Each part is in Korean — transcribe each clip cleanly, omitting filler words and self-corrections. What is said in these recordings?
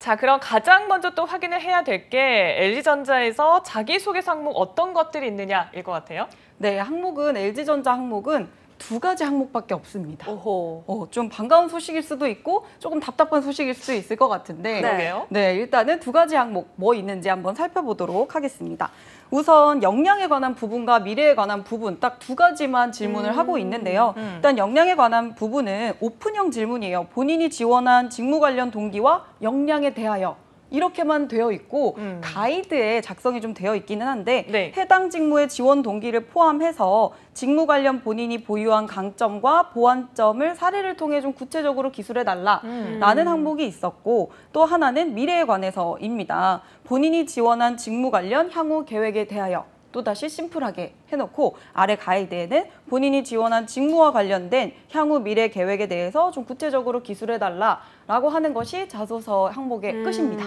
자, 그럼 가장 먼저 또 확인을 해야 될 게 LG전자에서 자기소개서 항목 어떤 것들이 있느냐일 것 같아요. 네, LG전자 항목은 두 가지 항목밖에 없습니다. 오호. 좀 반가운 소식일 수도 있고 조금 답답한 소식일 수도 있을 것 같은데 네, 일단은 두 가지 항목 뭐 있는지 한번 살펴보도록 하겠습니다. 우선 역량에 관한 부분과 미래에 관한 부분 딱 두 가지만 질문을 하고 있는데요. 일단 역량에 관한 부분은 오픈형 질문이에요. 본인이 지원한 직무 관련 동기와 역량에 대하여 이렇게만 되어 있고 가이드에 작성이 좀 되어 있기는 한데 네. 해당 직무의 지원 동기를 포함해서 직무 관련 본인이 보유한 강점과 보완점을 사례를 통해 좀 구체적으로 기술해달라라는 항목이 있었고 또 하나는 미래에 관해서입니다. 본인이 지원한 직무 관련 향후 계획에 대하여 또다시 심플하게 해놓고 아래 가이드에는 본인이 지원한 직무와 관련된 향후 미래 계획에 대해서 좀 구체적으로 기술해달라라고 하는 것이 자소서 항목의 끝입니다.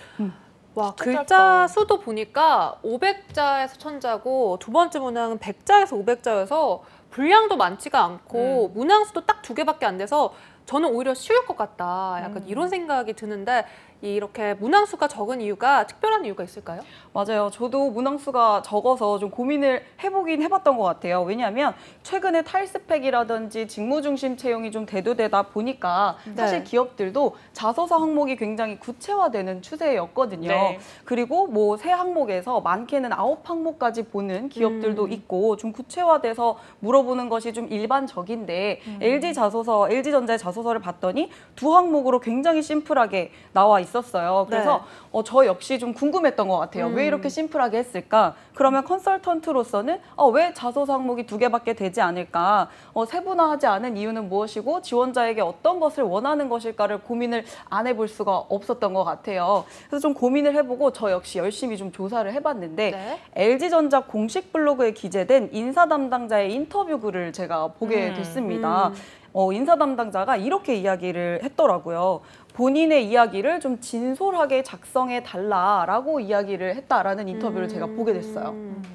와, 글자 수도 보니까 500자에서 1000자고 두 번째 문항은 100자에서 500자여서 분량도 많지가 않고 문항수도 딱 2개밖에 안 돼서 저는 오히려 쉬울 것 같다. 약간 이런 생각이 드는데 이렇게 문항수가 적은 이유가 특별한 이유가 있을까요? 맞아요. 저도 문항수가 적어서 좀 고민을 해보긴 해봤던 것 같아요. 왜냐하면 최근에 탈스펙이라든지 직무 중심 채용이 좀 대두되다 보니까 사실 기업들도 자소서 항목이 굉장히 구체화되는 추세였거든요. 네. 그리고 뭐 세 항목에서 많게는 9항목까지 보는 기업들도 있고 좀 구체화돼서 물어보는 것이 좀 일반적인데 LG전자의 자소서를 봤더니 두 항목으로 굉장히 심플하게 나와 있었어요. 그래서 저 역시 좀 궁금했던 것 같아요. 왜 이렇게 심플하게 했을까? 그러면 컨설턴트로서는 왜 자소서 항목이 2개밖에 되지 않을까? 세분화하지 않은 이유는 무엇이고 지원자에게 어떤 것을 원하는 것일까를 고민을 안 해볼 수가 없었던 것 같아요. 그래서 좀 고민을 해보고 저 역시 열심히 좀 조사를 해봤는데 LG전자 공식 블로그에 기재된 인사 담당자의 인터뷰 글을 제가 보게 됐습니다. 인사 담당자가 이렇게 이야기를 했더라고요. 본인의 이야기를 좀 진솔하게 작성해 달라라고 이야기를 했다라는 인터뷰를 제가 보게 됐어요.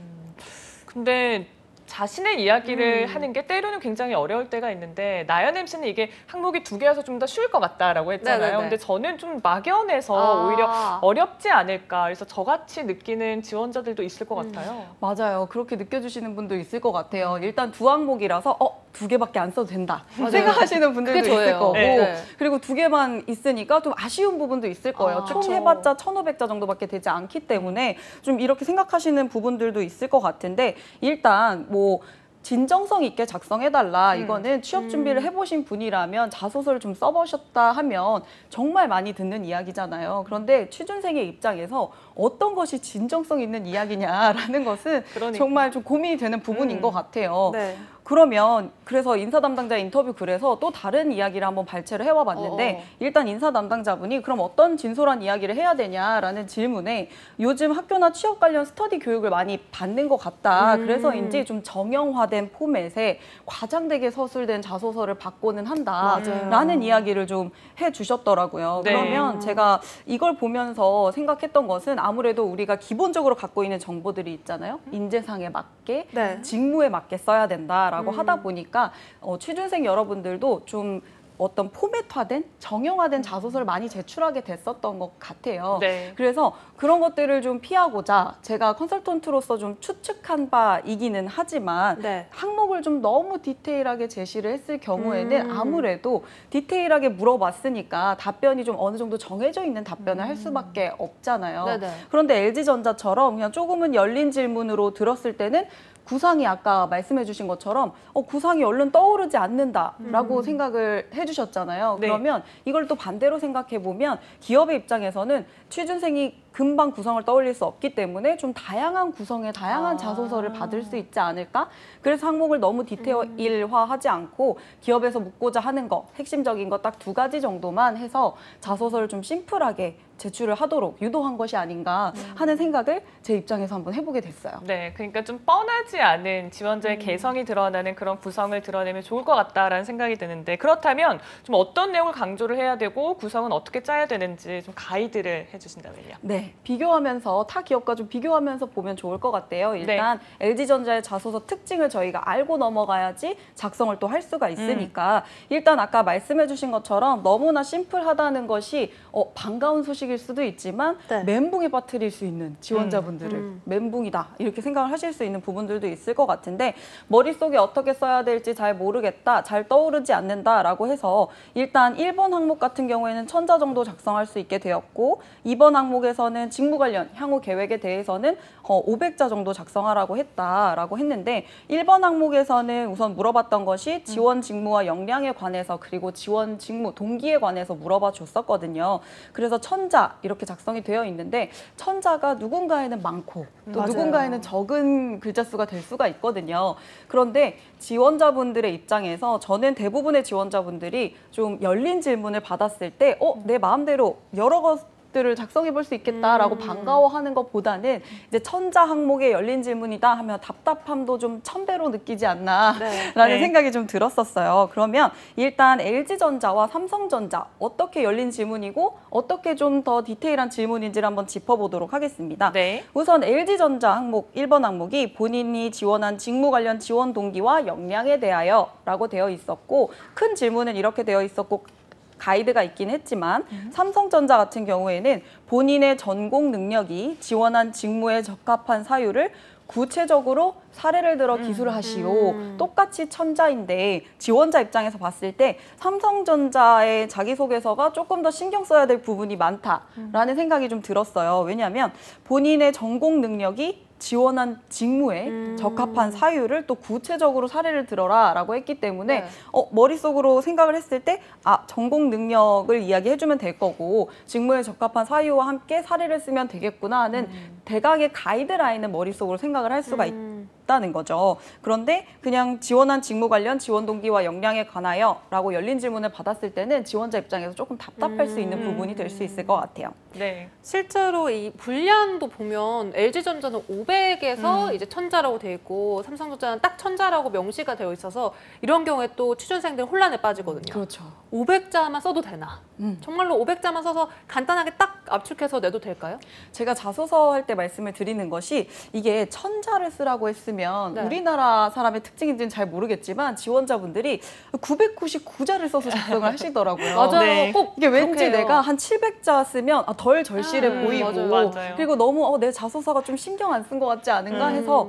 근데 자신의 이야기를 하는 게 때로는 굉장히 어려울 때가 있는데 나연 MC는 이게 항목이 2개여서 좀 더 쉬울 것 같다라고 했잖아요. 근데 저는 좀 막연해서 오히려 어렵지 않을까. 그래서 저같이 느끼는 지원자들도 있을 것 같아요. 맞아요. 그렇게 느껴주시는 분도 있을 것 같아요. 일단 두 항목이라서 2개밖에 안 써도 된다 생각하시는 분들도 있을 거고 그리고 2개만 있으니까 좀 아쉬운 부분도 있을 거예요. 총 해봤자 1,500자 정도밖에 되지 않기 때문에 좀 이렇게 생각하시는 부분들도 있을 것 같은데 일단 뭐 진정성 있게 작성해달라. 이거는 취업 준비를 해보신 분이라면 자소서를 좀 써보셨다 하면 정말 많이 듣는 이야기잖아요. 그런데 취준생의 입장에서 어떤 것이 진정성 있는 이야기냐라는 것은 정말 좀 고민이 되는 부분인 것 같아요. 그러면 그래서 인사 담당자 인터뷰 글에서 또 다른 이야기를 한번 발췌를 해와 봤는데 일단 인사 담당자분이 그럼 어떤 진솔한 이야기를 해야 되냐라는 질문에 요즘 학교나 취업 관련 스터디 교육을 많이 받는 것 같다. 그래서인지 좀 정형화된 포맷에 과장되게 서술된 자소서를 받고는 한다라는 이야기를 좀 해주셨더라고요. 그러면 제가 이걸 보면서 생각했던 것은 아무래도 우리가 기본적으로 갖고 있는 정보들이 있잖아요. 인재상에 맞게, 직무에 맞게 써야 된다라고 하다 보니까 취준생 여러분들도 좀 어떤 포맷화된, 정형화된 자소서를 많이 제출하게 됐었던 것 같아요. 그래서 그런 것들을 좀 피하고자 제가 컨설턴트로서 좀 추측한 바이기는 하지만 항목을 좀 너무 디테일하게 제시를 했을 경우에는 아무래도 디테일하게 물어봤으니까 답변이 좀 어느 정도 정해져 있는 답변을 할 수밖에 없잖아요. 그런데 LG전자처럼 그냥 조금은 열린 질문으로 들었을 때는 구상이 아까 말씀해 주신 것처럼 구상이 얼른 떠오르지 않는다라고 생각을 해주셨잖아요. 그러면 이걸 또 반대로 생각해 보면 기업의 입장에서는 취준생이 금방 구성을 떠올릴 수 없기 때문에 좀 다양한 구성의 다양한 자소서를 받을 수 있지 않을까? 그래서 항목을 너무 디테일화하지 않고 기업에서 묻고자 하는 거, 핵심적인 거 딱 2가지 정도만 해서 자소서를 좀 심플하게 제출을 하도록 유도한 것이 아닌가 하는 생각을 제 입장에서 한번 해보게 됐어요. 네, 그러니까 좀 뻔하지 않은 지원자의 개성이 드러나는 그런 구성을 드러내면 좋을 것 같다라는 생각이 드는데 그렇다면 좀 어떤 내용을 강조를 해야 되고 구성은 어떻게 짜야 되는지 좀 가이드를 해주신다면요. 네, 비교하면서 타 기업과 좀 비교하면서 보면 좋을 것 같아요. 일단 LG전자의 자소서 특징을 저희가 알고 넘어가야지 작성을 또 할 수가 있으니까 일단 아까 말씀해 주신 것처럼 너무나 심플하다는 것이 반가운 소식일 방식일 수도 있지만 네. 멘붕에 빠뜨릴 수 있는 지원자분들을 멘붕이다 이렇게 생각을 하실 수 있는 부분들도 있을 것 같은데 머릿속에 어떻게 써야 될지 잘 모르겠다, 잘 떠오르지 않는다라고 해서 일단 1번 항목 같은 경우에는 천자 정도 작성할 수 있게 되었고 2번 항목에서는 직무 관련 향후 계획에 대해서는 500자 정도 작성하라고 했다라고 했는데 1번 항목에서는 우선 물어봤던 것이 지원 직무와 역량에 관해서 그리고 지원 직무 동기에 관해서 물어봐 줬었거든요. 그래서 천자 이렇게 작성이 되어 있는데 천자가 누군가에는 많고 또 맞아요. 누군가에는 적은 글자 수가 될 수가 있거든요. 그런데 지원자분들의 입장에서 저는 대부분의 지원자분들이 좀 열린 질문을 받았을 때 내 마음대로 여러 것들을 작성해 볼 수 있겠다라고 반가워하는 것보다는 이제 천자 항목에 열린 질문이다 하면 답답함도 좀 천배로 느끼지 않나라는 네. 생각이 좀 들었었어요. 그러면 일단 LG전자와 삼성전자 어떻게 열린 질문이고 어떻게 좀 더 디테일한 질문인지를 한번 짚어보도록 하겠습니다. 네. 우선 LG전자 항목 1번 항목이 본인이 지원한 직무 관련 지원 동기와 역량에 대하여 라고 되어 있었고 큰 질문은 이렇게 되어 있었고 가이드가 있긴 했지만 삼성전자 같은 경우에는 본인의 전공 능력이 지원한 직무에 적합한 사유를 구체적으로 사례를 들어 기술을 하시오. 똑같이 천자인데 지원자 입장에서 봤을 때 삼성전자의 자기소개서가 조금 더 신경 써야 될 부분이 많다라는 생각이 좀 들었어요. 왜냐하면 본인의 전공 능력이 지원한 직무에 적합한 사유를 또 구체적으로 사례를 들어라라고 했기 때문에 네. 머릿속으로 생각을 했을 때 전공 능력을 이야기해주면 될 거고 직무에 적합한 사유와 함께 사례를 쓰면 되겠구나 하는 대각의 가이드라인은 머릿속으로 생각을 할 수가 있다는 거죠. 그런데 그냥 지원한 직무 관련 지원 동기와 역량에 관하여 라고 열린 질문을 받았을 때는 지원자 입장에서 조금 답답할 수 있는 부분이 될 수 있을 것 같아요. 네. 실제로 이 분량도 보면 LG전자는 500에서 이제 천자라고 돼 있고 삼성전자는 딱 천자라고 명시가 되어 있어서 이런 경우에 또 취준생들 혼란에 빠지거든요. 그렇죠. 500자만 써도 되나? 정말로 500자만 써서 간단하게 딱 압축해서 내도 될까요? 제가 자소서 할 때 말씀을 드리는 것이 이게 천자를 쓰라고 했으면 네. 우리나라 사람의 특징인지는 잘 모르겠지만 지원자분들이 999자를 써서 작성을 하시더라고요. 맞아요. 네. 꼭 이게 왠지 그렇게 해요. 내가 한 700자 쓰면 덜 절실해 보이고 맞아요. 그리고 너무 내 자소서가 좀 신경 안 쓴 것 같지 않은가 해서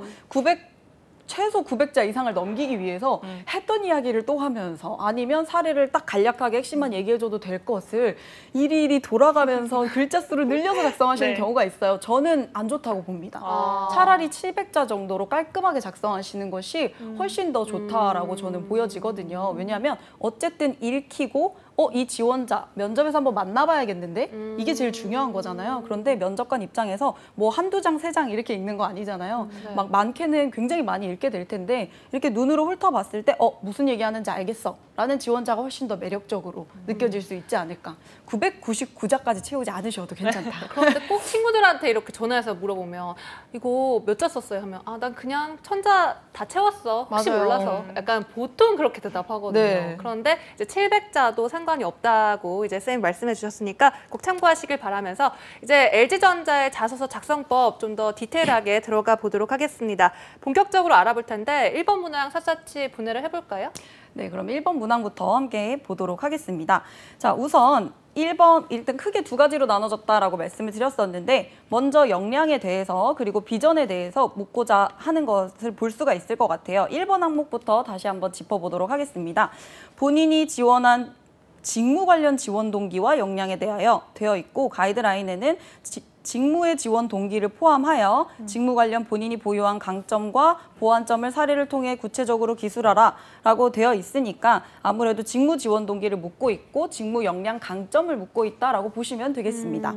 최소 900자 이상을 넘기기 위해서 했던 이야기를 또 하면서 아니면 사례를 딱 간략하게 핵심만 얘기해줘도 될 것을 일일이 돌아가면서 글자 수를 늘려서 작성하시는 네. 경우가 있어요. 저는 안 좋다고 봅니다. 차라리 700자 정도로 깔끔하게 작성하시는 것이 훨씬 더 좋다라고 저는 보여지거든요. 왜냐하면 어쨌든 읽히고 이 지원자 면접에서 한번 만나봐야겠는데 이게 제일 중요한 거잖아요. 그런데 면접관 입장에서 뭐 한두 장, 세 장 이렇게 읽는 거 아니잖아요. 네. 막 많게는 굉장히 많이 읽게 될 텐데 이렇게 눈으로 훑어봤을 때 무슨 얘기하는지 알겠어 라는 지원자가 훨씬 더 매력적으로 느껴질 수 있지 않을까. 999자까지 채우지 않으셔도 괜찮다. 그런데 꼭 친구들한테 이렇게 전화해서 물어보면 이거 몇 자 썼어요? 하면 난 그냥 천자 다 채웠어. 혹시 맞아요. 몰라서. 약간 보통 그렇게 대답하거든요. 네. 그런데 이제 700자도 상관이 없다고 이제 쌤이 말씀해 주셨으니까 꼭 참고하시길 바라면서 이제 LG전자의 자소서 작성법 좀 더 디테일하게 들어가 보도록 하겠습니다. 본격적으로 알아볼 텐데 1번 문항 샅샅이 분해를 해볼까요? 네, 그럼 1번 문항부터 함께 보도록 하겠습니다. 자, 우선 1번 일단 크게 두 가지로 나눠졌다라고 말씀을 드렸었는데 먼저 역량에 대해서 그리고 비전에 대해서 묻고자 하는 것을 볼 수가 있을 것 같아요. 1번 항목부터 다시 한번 짚어보도록 하겠습니다. 본인이 지원한 직무 관련 지원 동기와 역량에 대하여 되어 있고 가이드라인에는 직무의 지원 동기를 포함하여 직무 관련 본인이 보유한 강점과 보완점을 사례를 통해 구체적으로 기술하라 라고 되어 있으니까 아무래도 직무 지원 동기를 묻고 있고 직무 역량 강점을 묻고 있다라고 보시면 되겠습니다.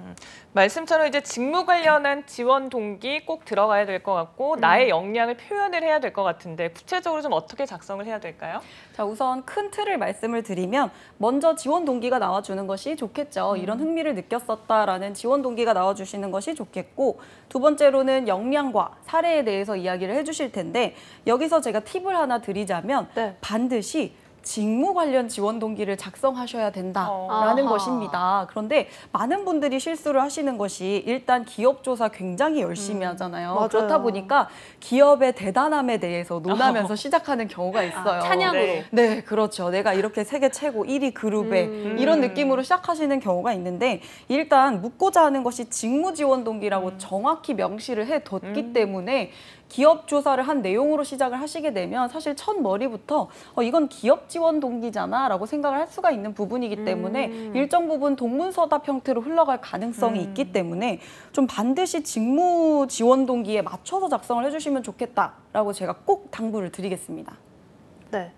말씀처럼 이제 직무 관련한 지원 동기 꼭 들어가야 될 것 같고 나의 역량을 표현을 해야 될 것 같은데 구체적으로 좀 어떻게 작성을 해야 될까요? 자, 우선 큰 틀을 말씀을 드리면 먼저 지원 동기가 나와주는 것이 좋겠죠. 이런 흥미를 느꼈었다라는 지원 동기가 나와주시는 것이 좋겠고 두 번째로는 역량과 사례에 대해서 이야기를 해주실 텐데 여기서 제가 팁을 하나 드리자면 네. 반드시 직무 관련 지원 동기를 작성하셔야 된다라는 것입니다. 그런데 많은 분들이 실수를 하시는 것이 일단 기업 조사 굉장히 열심히 하잖아요. 맞아요. 그렇다 보니까 기업의 대단함에 대해서 논하면서 시작하는 경우가 있어요. 찬양으로. 네, 그렇죠. 내가 이렇게 세계 최고 1위 그룹에 이런 느낌으로 시작하시는 경우가 있는데 일단 묻고자 하는 것이 직무 지원 동기라고 정확히 명시를 해뒀기 때문에 기업 조사를 한 내용으로 시작을 하시게 되면 사실 첫 머리부터 이건 기업 지원 동기잖아 라고 생각을 할 수가 있는 부분이기 때문에 일정 부분 동문서답 형태로 흘러갈 가능성이 있기 때문에 좀 반드시 직무 지원 동기에 맞춰서 작성을 해주시면 좋겠다라고 제가 꼭 당부를 드리겠습니다. 네.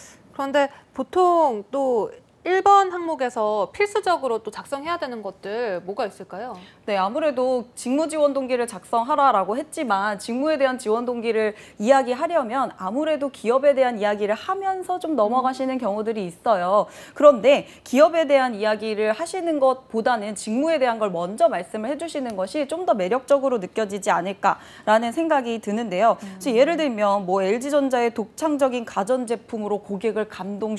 그런데 보통 또 1번 항목에서 필수적으로 또 작성해야 되는 것들 뭐가 있을까요? 네, 아무래도 직무 지원 동기를 작성하라라고 했지만 직무에 대한 지원 동기를 이야기하려면 아무래도 기업에 대한 이야기를 하면서 좀 넘어가시는 경우들이 있어요. 그런데 기업에 대한 이야기를 하시는 것보다는 직무에 대한 걸 먼저 말씀을 해주시는 것이 좀 더 매력적으로 느껴지지 않을까라는 생각이 드는데요. 예를 들면 뭐 LG전자의 독창적인 가전제품으로 고객을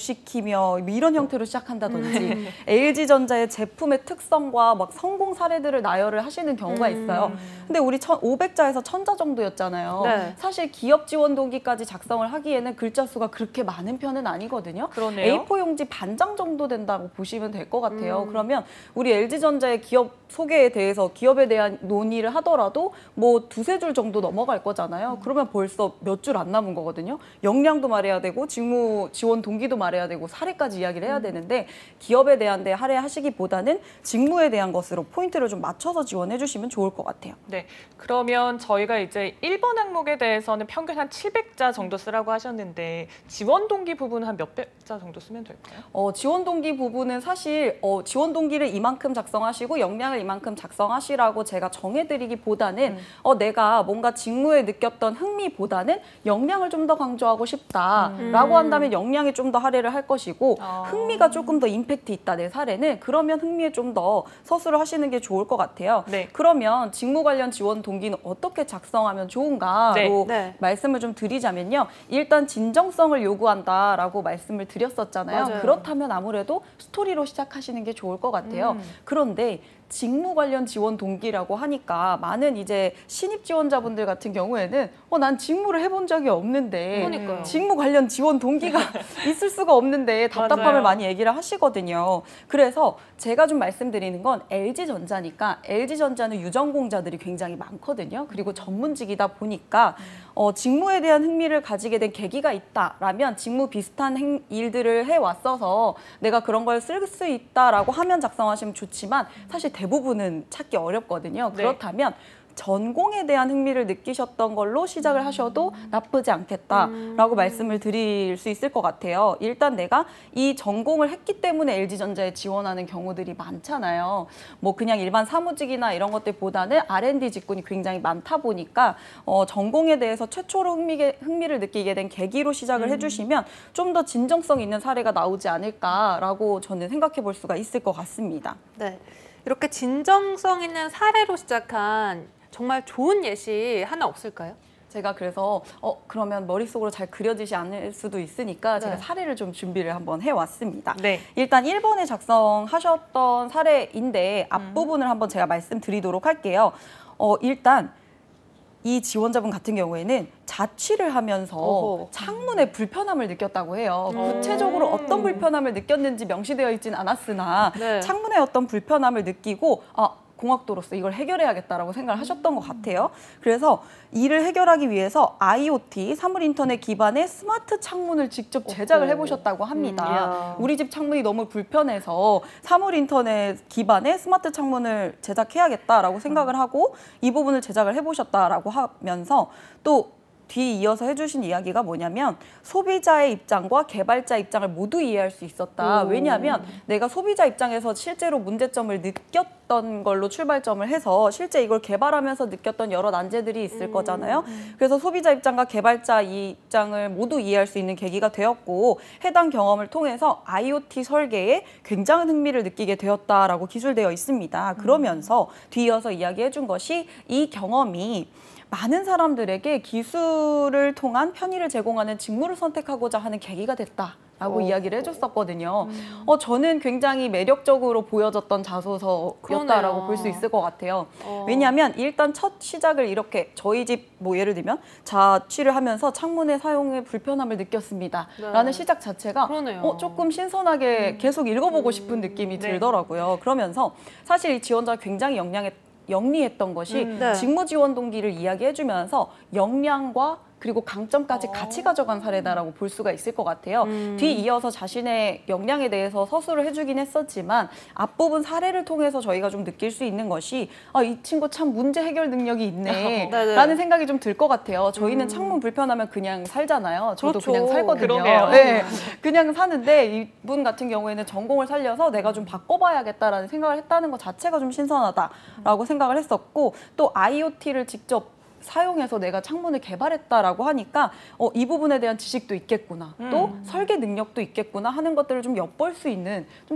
감동시키며 이런 형태로 시작한다든지 LG전자의 제품의 특성과 막 성공 사례들을 나열을 하시는 경우가 있어요. 근데 우리 500자에서 1000자 정도였잖아요. 네. 사실 기업 지원 동기까지 작성을 하기에는 글자 수가 그렇게 많은 편은 아니거든요. 그러네요. A4 용지 반장 정도 된다고 보시면 될 것 같아요. 그러면 우리 LG전자의 기업 소개에 대해서 기업에 대한 논의를 하더라도 뭐 두세 줄 정도 넘어갈 거잖아요. 그러면 벌써 몇 줄 안 남은 거거든요. 역량도 말해야 되고 직무 지원 동기도 말해야 되고 사례까지 이야기를 해야 되는데 기업에 대한 데 할애하시기보다는 직무에 대한 것으로 포인트를 좀 맞춰서 지원해 주시면 좋을 것 같아요. 네, 그러면 저희가 이제 1번 항목에 대해서는 평균 한 700자 정도 쓰라고 하셨는데 지원 동기 부분은 한 몇백 자 정도 쓰면 될까요? 지원 동기 부분은 사실 지원 동기를 이만큼 작성하시고 역량을 이만큼 작성하시라고 제가 정해드리기보다는 내가 뭔가 직무에 느꼈던 흥미보다는 역량을 좀 더 강조하고 싶다라고 한다면 역량에 좀 더 할애를 할 것이고 흥미가 조금 더 임팩트 있다 내 사례는 그러면 흥미에 좀 더 서술을 하시는 게 좋을 것 같아요. 네. 그러면 직무 관련 지원 동기는 어떻게 작성하면 좋은가로 네. 말씀을 좀 드리자면요. 일단 진정성을 요구한다라고 말씀을 드렸었잖아요. 맞아요. 그렇다면 아무래도 스토리로 시작하시는 게 좋을 것 같아요. 그런데 직무 관련 지원 동기라고 하니까 많은 이제 신입 지원자분들 같은 경우에는 난 직무를 해본 적이 없는데 그러니까요. 직무 관련 지원 동기가 있을 수가 없는데 답답함을 맞아요. 많이 얘기를 하시거든요. 그래서 제가 좀 말씀드리는 건 LG전자니까 LG전자는 유전공자들이 굉장히 많거든요. 그리고 전문직이다 보니까 직무에 대한 흥미를 가지게 된 계기가 있다라면 직무 비슷한 일들을 해왔어서 내가 그런 걸 쓸 수 있다라고 하면 작성하시면 좋지만 사실 대부분은 찾기 어렵거든요. 네. 그렇다면 전공에 대한 흥미를 느끼셨던 걸로 시작을 하셔도 나쁘지 않겠다라고 말씀을 드릴 수 있을 것 같아요. 일단 내가 이 전공을 했기 때문에 LG전자에 지원하는 경우들이 많잖아요. 뭐 그냥 일반 사무직이나 이런 것들보다는 R&D 직군이 굉장히 많다 보니까 전공에 대해서 최초로 흥미를 느끼게 된 계기로 시작을 해주시면 좀 더 진정성 있는 사례가 나오지 않을까라고 저는 생각해 볼 수가 있을 것 같습니다. 네. 이렇게 진정성 있는 사례로 시작한 정말 좋은 예시 하나 없을까요? 제가 그래서 그러면 머릿속으로 잘 그려지지 않을 수도 있으니까 제가 사례를 좀 준비를 한번 해왔습니다. 네. 일단 1번에 작성하셨던 사례인데 앞부분을 한번 제가 말씀드리도록 할게요. 일단 이 지원자분 같은 경우에는 자취를 하면서 창문에 불편함을 느꼈다고 해요. 구체적으로 어떤 불편함을 느꼈는지 명시되어 있지는 않았으나 창문에 어떤 불편함을 느끼고 공학도로서 이걸 해결해야겠다라고 생각을 하셨던 것 같아요. 그래서 이를 해결하기 위해서 IoT, 사물인터넷 기반의 스마트 창문을 직접 제작을 해보셨다고 합니다. 우리 집 창문이 너무 불편해서 사물인터넷 기반의 스마트 창문을 제작해야겠다라고 생각을 하고 이 부분을 제작을 해보셨다라고 하면서 또 뒤 이어서 해주신 이야기가 뭐냐면 소비자의 입장과 개발자 입장을 모두 이해할 수 있었다. 왜냐하면 내가 소비자 입장에서 실제로 문제점을 느꼈던 걸로 출발점을 해서 실제 이걸 개발하면서 느꼈던 여러 난제들이 있을 거잖아요. 그래서 소비자 입장과 개발자 입장을 모두 이해할 수 있는 계기가 되었고 해당 경험을 통해서 IoT 설계에 굉장한 흥미를 느끼게 되었다라고 기술되어 있습니다. 그러면서 뒤이어서 이야기해 준 것이 이 경험이 많은 사람들에게 기술을 통한 편의를 제공하는 직무를 선택하고자 하는 계기가 됐다. 라고 이야기를 해줬었거든요. 저는 굉장히 매력적으로 보여졌던 자소서였다라고 볼 수 있을 것 같아요. 왜냐하면 일단 첫 시작을 이렇게 저희 집 뭐 예를 들면 자취를 하면서 창문의 사용에 불편함을 느꼈습니다. 네. 라는 시작 자체가 조금 신선하게 계속 읽어보고 싶은 느낌이 들더라고요. 그러면서 사실 이 지원자가 굉장히 영리했던 것이 네. 직무 지원 동기를 이야기해주면서 역량과 그리고 강점까지 같이 가져간 사례다라고 볼 수가 있을 것 같아요. 뒤이어서 자신의 역량에 대해서 서술을 해주긴 했었지만 앞부분 사례를 통해서 저희가 좀 느낄 수 있는 것이 이 친구 참 문제 해결 능력이 있네 라는 생각이 좀 들 것 같아요. 저희는 창문 불편하면 그냥 살잖아요. 저도 그렇죠. 그냥 살거든요. 그러게요. 네, 그냥 사는데 이분 같은 경우에는 전공을 살려서 내가 좀 바꿔봐야겠다라는 생각을 했다는 것 자체가 좀 신선하다라고 생각을 했었고 또 IoT를 직접 사용해서 내가 창문을 개발했다라고 하니까 이 부분에 대한 지식도 있겠구나. 또 설계 능력도 있겠구나 하는 것들을 좀 엿볼 수 있는 좀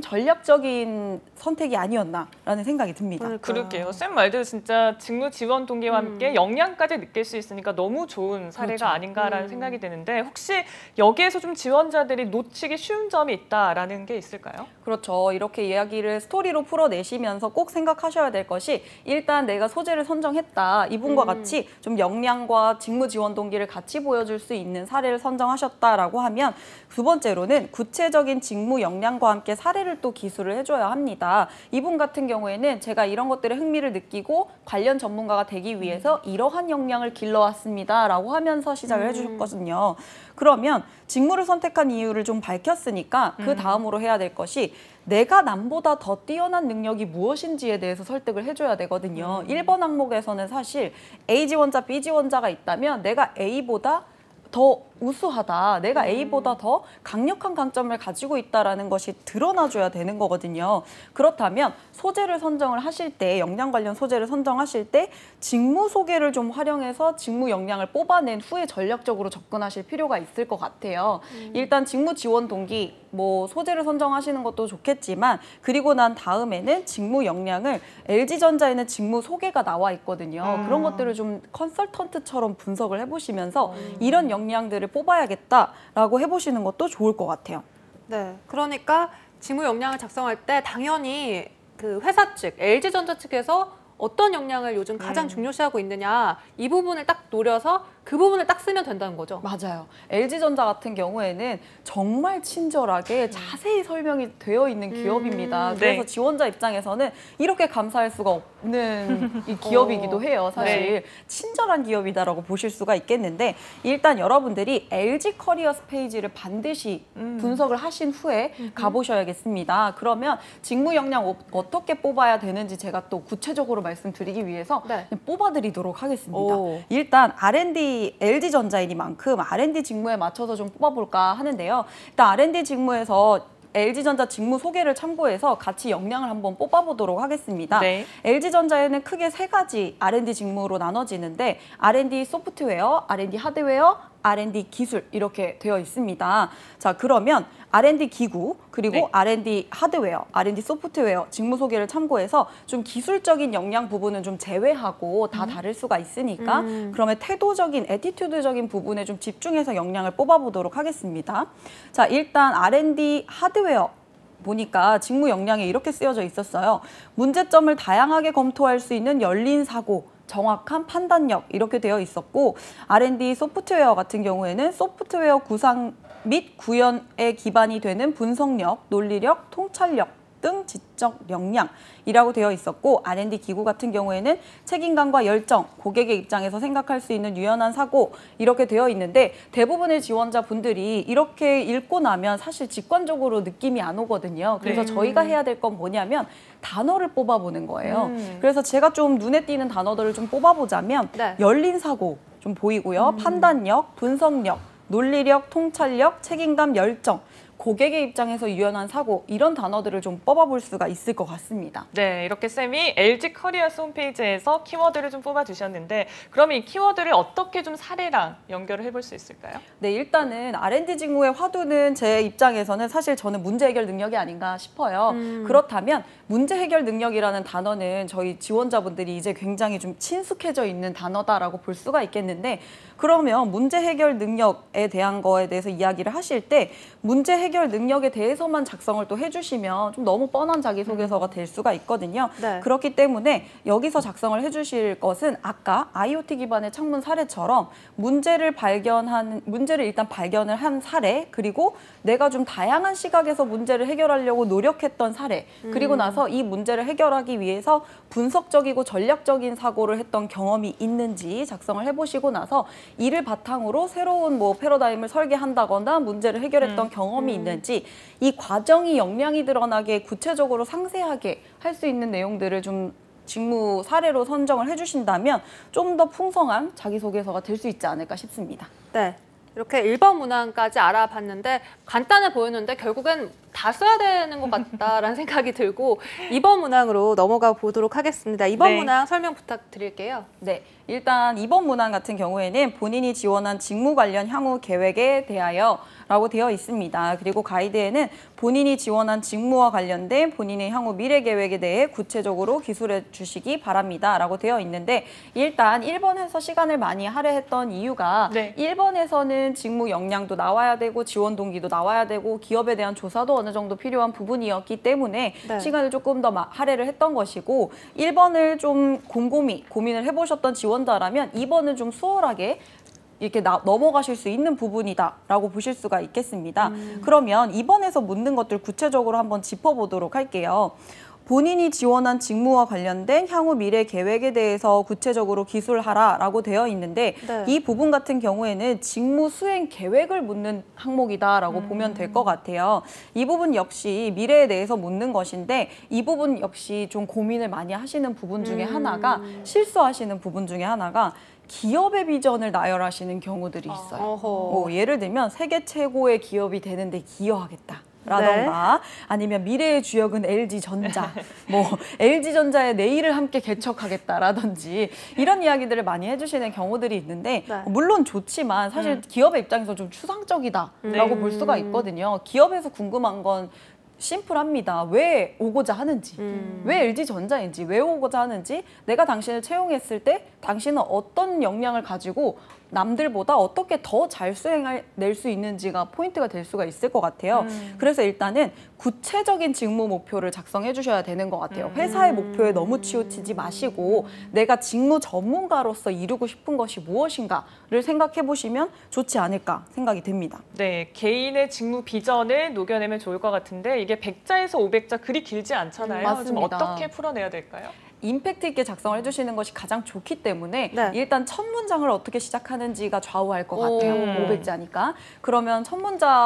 전략적인 선택이 아니었나라는 생각이 듭니다. 그러게요. 쌤 말대로 진짜 직무 지원 동기와 함께 역량까지 느낄 수 있으니까 너무 좋은 사례가 아닌가라는 생각이 드는데 혹시 여기에서 좀 지원자들이 놓치기 쉬운 점이 있다라는 게 있을까요? 그렇죠. 이렇게 이야기를 스토리로 풀어내시면서 꼭 생각하셔야 될 것이 일단 내가 소재를 선정했다. 이분과 같이 좀 역량과 직무 지원 동기를 같이 보여줄 수 있는 사례를 선정하셨다라고 하면 두 번째로는 구체적인 직무 역량과 함께 사례를 또 기술을 해줘야 합니다. 이분 같은 경우에는 제가 이런 것들에 흥미를 느끼고 관련 전문가가 되기 위해서 이러한 역량을 길러왔습니다라고 하면서 시작을 해주셨거든요. 그러면 직무를 선택한 이유를 좀 밝혔으니까 그 다음으로 해야 될 것이 내가 남보다 더 뛰어난 능력이 무엇인지에 대해서 설득을 해줘야 되거든요. 1번 항목에서는 사실 A 지원자, B 지원자가 있다면 내가 A보다 더 우수하다. 내가 A보다 더 강력한 강점을 가지고 있다는 것이 드러나줘야 되는 거거든요. 그렇다면 소재를 선정을 하실 때, 역량 관련 소재를 선정하실 때 직무 소개를 좀 활용해서 직무 역량을 뽑아낸 후에 전략적으로 접근하실 필요가 있을 것 같아요. 일단 직무 지원 동기, 뭐 소재를 선정하시는 것도 좋겠지만 그리고 난 다음에는 직무 역량을 LG전자에는 직무 소개가 나와 있거든요. 그런 것들을 좀 컨설턴트처럼 분석을 해보시면서 이런 역량들을 뽑아야겠다라고 해보시는 것도 좋을 것 같아요. 네, 그러니까 직무 역량을 작성할 때 당연히 그 회사 측, LG전자 측에서 어떤 역량을 요즘 가장 중요시하고 있느냐 이 부분을 딱 노려서 그 부분을 딱 쓰면 된다는 거죠. 맞아요. LG전자 같은 경우에는 정말 친절하게 자세히 설명이 되어 있는 기업입니다. 그래서 지원자 입장에서는 이렇게 감사할 수가 없는 이 기업이기도 해요. 사실 친절한 기업이다라고 보실 수가 있겠는데 일단 여러분들이 LG 커리어스 페이지를 반드시 분석을 하신 후에 가보셔야겠습니다. 그러면 직무 역량 어떻게 뽑아야 되는지 제가 또 구체적으로 말씀드리기 위해서 뽑아드리도록 하겠습니다. 일단 R&D LG전자이니만큼 R&D 직무에 맞춰서 좀 뽑아볼까 하는데요. 일단 R&D 직무에서 LG전자 직무 소개를 참고해서 같이 역량을 한번 뽑아보도록 하겠습니다. LG전자에는 크게 3가지 R&D 직무로 나눠지는데 R&D 소프트웨어, R&D 하드웨어, R&D 기술 이렇게 되어 있습니다. 자, 그러면 R&D 기구 그리고 R&D 하드웨어, R&D 소프트웨어 직무 소개를 참고해서 좀 기술적인 역량 부분은 좀 제외하고 다 다를 수가 있으니까 그러면 태도적인, 애티튜드적인 부분에 좀 집중해서 역량을 뽑아보도록 하겠습니다. 자, 일단 R&D 하드웨어 보니까 직무 역량에 이렇게 쓰여져 있었어요. 문제점을 다양하게 검토할 수 있는 열린 사고, 정확한 판단력 이렇게 되어 있었고 R&D 소프트웨어 같은 경우에는 소프트웨어 구상 및 구현에 기반이 되는 분석력, 논리력, 통찰력 등 지적 역량이라고 되어 있었고 R&D 기구 같은 경우에는 책임감과 열정, 고객의 입장에서 생각할 수 있는 유연한 사고 이렇게 되어 있는데 대부분의 지원자분들이 이렇게 읽고 나면 사실 직관적으로 느낌이 안 오거든요. 그래서 저희가 해야 될 건 뭐냐면 단어를 뽑아보는 거예요. 그래서 제가 좀 눈에 띄는 단어들을 좀 뽑아보자면 열린 사고 좀 보이고요. 판단력, 분석력, 논리력, 통찰력, 책임감, 열정, 고객의 입장에서 유연한 사고 이런 단어들을 좀 뽑아볼 수가 있을 것 같습니다. 네, 이렇게 쌤이 LG 커리어스 홈페이지에서 키워드를 좀 뽑아주셨는데 그럼 이 키워드를 어떻게 좀 사례랑 연결을 해볼 수 있을까요? 네, 일단은 R&D 직무의 화두는 제 입장에서는 사실 저는 문제 해결 능력이 아닌가 싶어요. 그렇다면 문제 해결 능력이라는 단어는 저희 지원자분들이 이제 굉장히 좀 친숙해져 있는 단어다라고 볼 수가 있겠는데 그러면 문제 해결 능력에 대한 거에 대해서 이야기를 하실 때 문제 해결 해결 능력에 대해서만 작성을 또 해주시면 좀 너무 뻔한 자기소개서가 될 수가 있거든요. 네. 그렇기 때문에 여기서 작성을 해주실 것은 아까 IoT 기반의 창문 사례처럼 문제를 일단 발견을 한 사례, 그리고 내가 좀 다양한 시각에서 문제를 해결하려고 노력했던 사례, 그리고 나서 이 문제를 해결하기 위해서 분석적이고 전략적인 사고를 했던 경험이 있는지 작성을 해보시고 나서 이를 바탕으로 새로운 뭐 패러다임을 설계한다거나 문제를 해결했던 경험이 있는지 이 과정이 역량이 드러나게 구체적으로 상세하게 할 수 있는 내용들을 좀 직무 사례로 선정을 해주신다면 좀 더 풍성한 자기소개서가 될 수 있지 않을까 싶습니다. 네. 이렇게 1번 문항까지 알아봤는데 간단해 보였는데 결국엔 다 써야 되는 것 같다라는 생각이 들고 2번 문항으로 넘어가 보도록 하겠습니다. 2번 네. 문항 설명 부탁드릴게요. 네, 일단 2번 문항 같은 경우에는 본인이 지원한 직무 관련 향후 계획에 대하여 라고 되어 있습니다. 그리고 가이드에는 본인이 지원한 직무와 관련된 본인의 향후 미래 계획에 대해 구체적으로 기술해 주시기 바랍니다. 라고 되어 있는데 일단 1번에서 시간을 많이 할애했던 이유가 네. 1번에서는 직무 역량도 나와야 되고 지원 동기도 나와야 되고 기업에 대한 조사도 어느 정도 필요한 부분이었기 때문에 네. 시간을 조금 더 할애를 했던 것이고 1번을 좀 곰곰이 고민을 해보셨던 지원자라면 2번은 좀 수월하게 이렇게 넘어가실 수 있는 부분이다라고 보실 수가 있겠습니다. 그러면 2번에서 묻는 것들 구체적으로 한번 짚어보도록 할게요. 본인이 지원한 직무와 관련된 향후 미래 계획에 대해서 구체적으로 기술하라라고 되어 있는데 네. 이 부분 같은 경우에는 직무 수행 계획을 묻는 항목이다라고 보면 될 것 같아요. 이 부분 역시 미래에 대해서 묻는 것인데 이 부분 역시 좀 고민을 많이 하시는 부분 중에 하나가 실수하시는 부분 중에 하나가 기업의 비전을 나열하시는 경우들이 있어요. 뭐 예를 들면 세계 최고의 기업이 되는데 기여하겠다. 라던가 아니면 미래의 주역은 LG전자, 뭐 LG전자의 내일을 함께 개척하겠다라든지 이런 이야기들을 많이 해주시는 경우들이 있는데 물론 좋지만 사실 기업의 입장에서 좀 추상적이다라고 볼 수가 있거든요. 기업에서 궁금한 건 심플합니다. 왜 오고자 하는지, 왜 LG전자인지, 왜 오고자 하는지, 내가 당신을 채용했을 때 당신은 어떤 역량을 가지고 남들보다 어떻게 더 잘 수행낼 수 있는지가 포인트가 될 수가 있을 것 같아요. 그래서 일단은 구체적인 직무 목표를 작성해 주셔야 되는 것 같아요. 회사의 목표에 너무 치우치지 마시고 내가 직무 전문가로서 이루고 싶은 것이 무엇인가를 생각해 보시면 좋지 않을까 생각이 됩니다. 네, 개인의 직무 비전을 녹여내면 좋을 것 같은데 이게 100자에서 500자 그리 길지 않잖아요. 좀 맞습니다. 어떻게 풀어내야 될까요? 임팩트 있게 작성을 해주시는 것이 가장 좋기 때문에 일단 첫 문장을 어떻게 시작하는지가 좌우할 것 같아요. 500자니까. 그러면 첫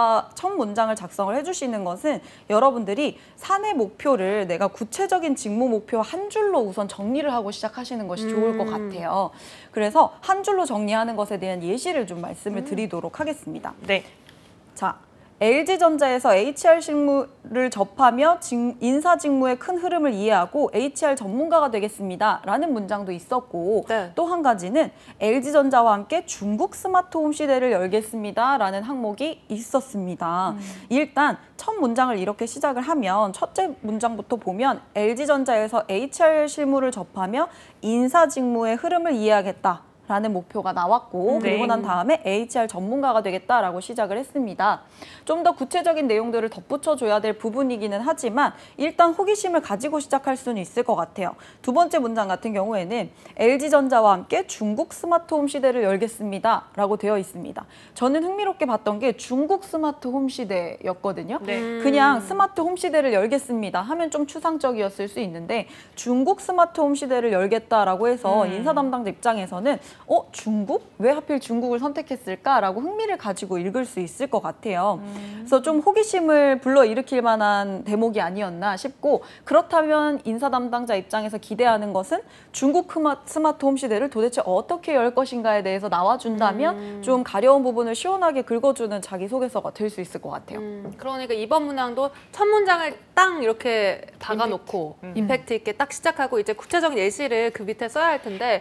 문장을 작성을 해주시는 것은 여러분들이 사내 목표를 내가 구체적인 직무 목표 한 줄로 우선 정리를 하고 시작하시는 것이 좋을 것 같아요. 그래서 한 줄로 정리하는 것에 대한 예시를 좀 말씀을 드리도록 하겠습니다. 네. 자. LG전자에서 HR 직무를 접하며 인사 직무의 큰 흐름을 이해하고 HR 전문가가 되겠습니다. 라는 문장도 있었고 또 한 가지는 LG전자와 함께 중국 스마트홈 시대를 열겠습니다. 라는 항목이 있었습니다. 일단 첫 문장을 이렇게 시작을 하면 첫째 문장부터 보면 LG전자에서 HR 실무를 접하며 인사 직무의 흐름을 이해하겠다. 라는 목표가 나왔고 그리고 난 다음에 HR 전문가가 되겠다라고 시작을 했습니다. 좀 더 구체적인 내용들을 덧붙여줘야 될 부분이기는 하지만 일단 호기심을 가지고 시작할 수는 있을 것 같아요. 두 번째 문장 같은 경우에는 LG전자와 함께 중국 스마트홈 시대를 열겠습니다. 라고 되어 있습니다. 저는 흥미롭게 봤던 게 중국 스마트홈 시대였거든요. 그냥 스마트홈 시대를 열겠습니다 하면 좀 추상적이었을 수 있는데 중국 스마트홈 시대를 열겠다라고 해서 인사 담당자 입장에서는 중국? 왜 하필 중국을 선택했을까라고 흥미를 가지고 읽을 수 있을 것 같아요. 그래서 좀 호기심을 불러일으킬 만한 대목이 아니었나 싶고 그렇다면 인사 담당자 입장에서 기대하는 것은 중국 스마트홈 시대를 도대체 어떻게 열 것인가에 대해서 나와준다면 좀 가려운 부분을 시원하게 긁어주는 자기소개서가 될 수 있을 것 같아요. 그러니까 이번 문항도 첫 문장을 딱 이렇게 박아놓고 임팩트 있게 딱 시작하고 이제 구체적인 예시를 그 밑에 써야 할 텐데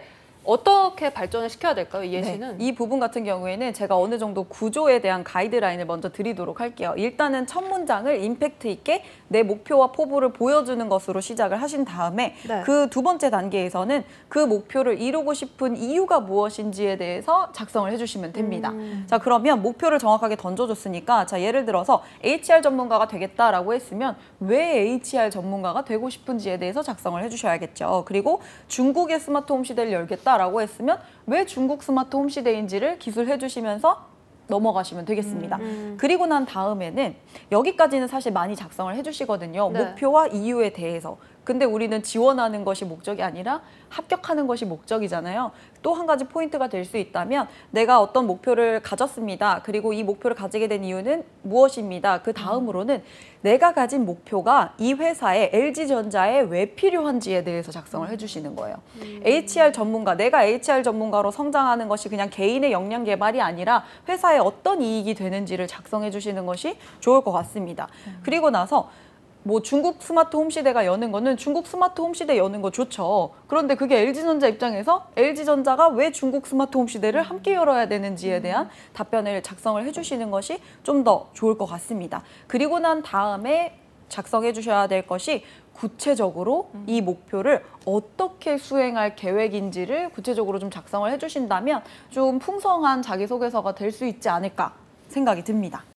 어떻게 발전을 시켜야 될까요, 이해 씨는? 이 부분 같은 경우에는 제가 어느 정도 구조에 대한 가이드라인을 먼저 드리도록 할게요. 일단은 첫 문장을 임팩트 있게 내 목표와 포부를 보여주는 것으로 시작을 하신 다음에 그 두 번째 단계에서는 그 목표를 이루고 싶은 이유가 무엇인지에 대해서 작성을 해주시면 됩니다. 자, 그러면 목표를 정확하게 던져줬으니까 자, 예를 들어서 HR 전문가가 되겠다라고 했으면 왜 HR 전문가가 되고 싶은지에 대해서 작성을 해주셔야겠죠. 그리고 중국의 스마트홈 시대를 열겠다라고 했으면 왜 중국 스마트홈 시대인지를 기술해 주시면서 넘어가시면 되겠습니다. 그리고 난 다음에는 여기까지는 사실 많이 작성을 해주시거든요. 목표와 이유에 대해서. 근데 우리는 지원하는 것이 목적이 아니라 합격하는 것이 목적이잖아요. 또 한 가지 포인트가 될 수 있다면 내가 어떤 목표를 가졌습니다. 그리고 이 목표를 가지게 된 이유는 무엇입니다. 그 다음으로는 내가 가진 목표가 이 회사에 LG전자에 왜 필요한지에 대해서 작성을 해주시는 거예요. HR 전문가, 내가 HR 전문가로 성장하는 것이 그냥 개인의 역량 개발이 아니라 회사에 어떤 이익이 되는지를 작성해 주시는 것이 좋을 것 같습니다. 그리고 나서 뭐 중국 스마트 홈 시대가 여는 거는 중국 스마트 홈 시대 여는 거 좋죠. 그런데 그게 LG전자 입장에서 LG전자가 왜 중국 스마트 홈 시대를 함께 열어야 되는지에 대한 답변을 작성을 해주시는 것이 좀 더 좋을 것 같습니다. 그리고 난 다음에 작성해 주셔야 될 것이 구체적으로 이 목표를 어떻게 수행할 계획인지를 구체적으로 좀 작성을 해주신다면 좀 풍성한 자기소개서가 될 수 있지 않을까 생각이 듭니다.